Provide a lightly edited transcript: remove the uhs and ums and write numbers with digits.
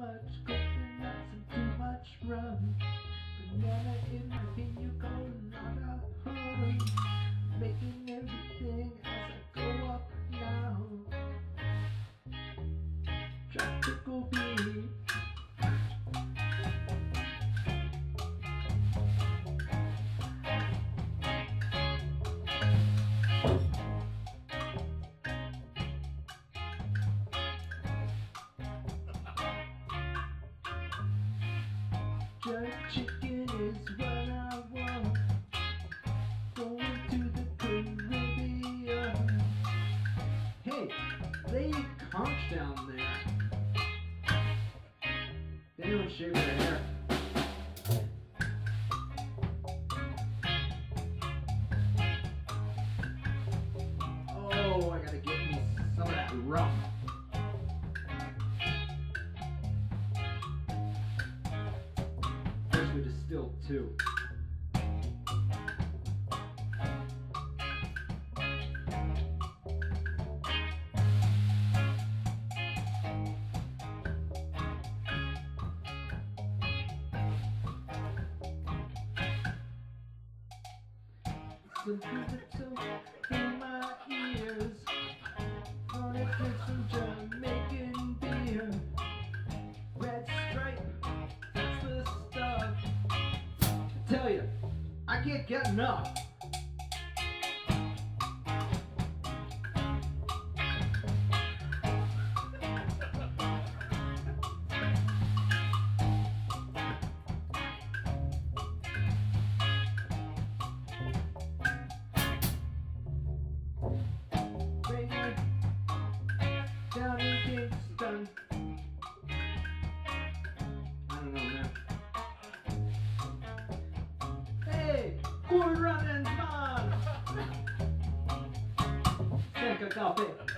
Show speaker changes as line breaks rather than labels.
much coconuts and too much rum. Banana in my pina colada, honey, making everything as I go up now. Tropical beach. Jerk chicken is what I want. Going to the Caribbean. Hey, lay your conch down there. Did anyone shave their hair? Oh, I gotta get me some of that rum. We distilled too. Some little in my ears. Gonna drink some Jamaican beer. Red Stripe, that's the stuff. I tell you, I can't get enough. Down in Kingston. I don't know, man. Hey, cool runnings, man! Take a coffee.